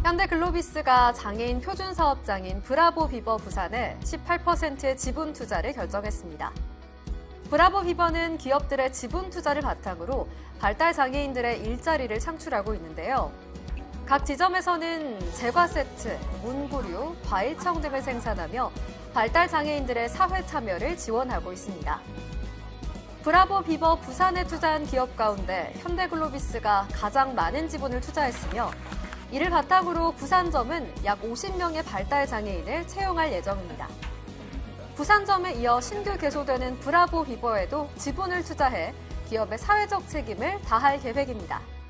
현대글로비스가 장애인 표준사업장인 브라보비버 부산에 18%의 지분 투자를 결정했습니다. 브라보비버는 기업들의 지분 투자를 바탕으로 발달 장애인들의 일자리를 창출하고 있는데요. 각 지점에서는 제과 세트, 문구류, 과일청 등을 생산하며 발달 장애인들의 사회 참여를 지원하고 있습니다. 브라보비버 부산에 투자한 기업 가운데 현대글로비스가 가장 많은 지분을 투자했으며 이를 바탕으로 부산점은 약 50명의 발달 장애인을 채용할 예정입니다. 부산점에 이어 신규 개소되는 브라보비버에도 지분을 투자해 기업의 사회적 책임을 다할 계획입니다.